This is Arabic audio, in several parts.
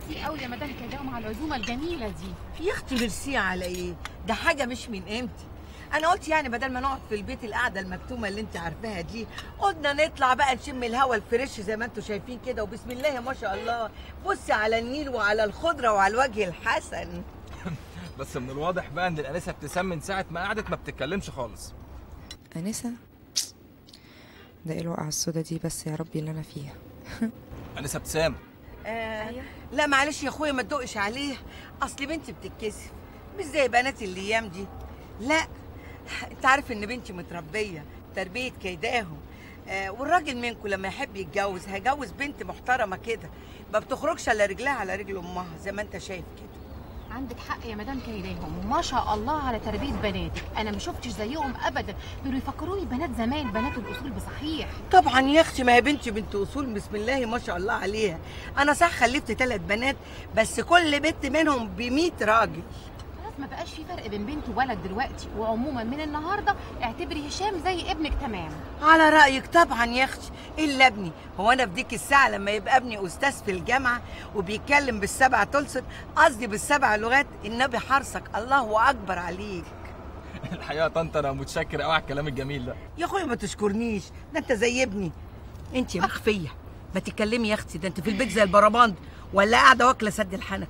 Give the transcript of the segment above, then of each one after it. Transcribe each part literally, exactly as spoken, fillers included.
ميرسي قوي يا مدام كريم على العزومه الجميله دي. يا اختي ميرسي على ايه؟ ده حاجه مش من قيمتي. انا قلت يعني بدل ما نقعد في البيت القعده المكتومه اللي انت عارفاها دي، قلنا نطلع بقى نشم الهوا الفريش زي ما انتم شايفين كده، وبسم الله ما شاء الله. بصي على النيل وعلى الخضره وعلى الوجه الحسن. بس من الواضح بقى ان الانسه ابتسام من ساعه ما قعدت ما بتتكلمش خالص. انسه؟ ده ايه الوقعه السودا دي بس يا ربي اللي انا فيها. انسه ابتسام. آه أيوة. لا معلش يا اخويا ما تدقش عليه، اصل بنتي بتتكسف مش زي بنات الايام دي. لا انت عارف ان بنتي متربيه تربيه كيداهم. آه والراجل منكم لما يحب يتجوز هيجوز بنت محترمه كده، ما بتخرجش الا رجلها على رجل امها زي ما انت شايف كده. عندك حق يا مدام كيداهم، ما شاء الله على تربيه بناتك، انا ما شفتش زيهم ابدا، دول يفكروني بنات زمان، بنات الاصول بصحيح. طبعا يا اختي، ما هي بنتي بنت اصول بسم الله ما شاء الله عليها. انا صح خلفت ثلاث بنات بس كل بنت منهم ب مية راجل. خلاص ما بقاش في فرق بين بنت وولد دلوقتي، وعموما من النهارده اعتبري هشام زي ابنك تمام. على رايك طبعا يا اختي، الا ابني. هو انا في ديك الساعه لما يبقى ابني استاذ في الجامعه وبيتكلم بالسبع تلصق، قصدي بالسبع لغات، النبي حرصك الله اكبر عليك. الحقيقه طنط انا متشكر قوي على الكلام الجميل ده. يا اخويا ما تشكرنيش، ده انت زي ابني. انت يا مخفيه ما تتكلمي يا اختي، ده انت في البيت زي البرباند ولا قاعده واكله سد الحنك.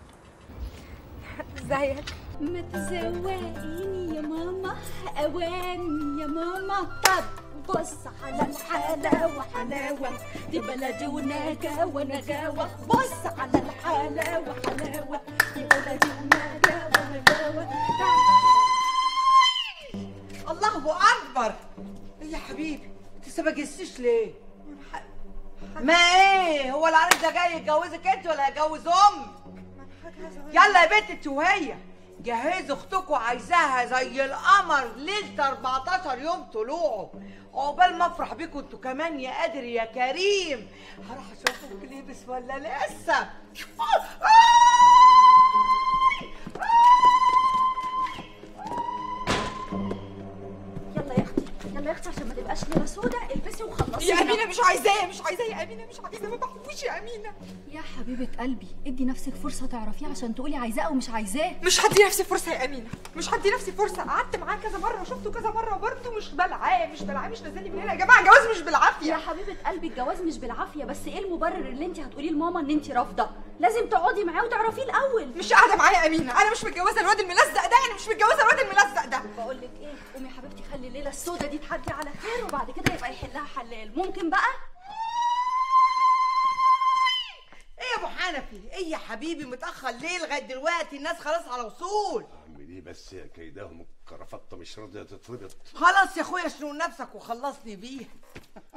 ازيك؟ ما تزوقيني يا ماما، اواني يا ماما. طب بص على الحلاوه حلاوه، دي بلدي ونجاوه نجاوه. بص على الحلاوه حلاوه، دي بلدي ونجاوه نجاوه. الله اكبر. ايه يا حبيبي انت لسه ما جهزتيش ليه؟ ما ايه هو العريس ده جاي يتجوزك انت ولا يتجوز امك؟ يلا يا بنت انت وهي جهزوا اختكوا، عايزاها زي القمر ليله أربعتاشر يوم طلوعه. عقبال ما افرح بيكوا انتوا كمان يا قادر يا كريم. هروح اشوفك لبس ولا لسه. يلا يا اختي، يلا يا اختي عشان ما تبقاش ليله سودا، البسي وخلصي. يا امينه مش عايزاه مش عايزاه يا امينه مش عايزاه، ما بحبوش يا امينه. يا حبيبه قلبي ادي نفسك فرصه تعرفيه عشان تقولي عايزاه او مش عايزاه. مش هدي نفسي فرصه يا امينه، مش هدي نفسي فرصه. قعدت معاه كذا مره وشفته كذا مره وبرده مش بلعاه مش بلعاه مش نازل لي من هنا. يا جماعه الجواز مش بالعافيه. يا حبيبه قلبي الجواز مش بالعافيه، بس ايه المبرر اللي انت هتقوليه لماما ان انت رافضه؟ لازم تقعدي معاه وتعرفيه الاول. مش قاعده معاه يا امينه، انا مش متجوزه الواد الملزق ده، انا مش متجوزه الواد الملزق ده. بقول لك ايه، قومي يا حبيبتي خلي الليله السودا دي تعدي على خير، وبعد كده يبقى يحلها حلال. ممكن بقى؟ ايه يا ابو حنفي؟ ايه يا حبيبي متاخر ليه لغايه دلوقتي؟ الناس خلاص على وصول. اعمل ايه بس يا كيداهم، الكرافته مش راضيه تتربط. خلاص يا اخويا شنو نفسك وخلصني بيها.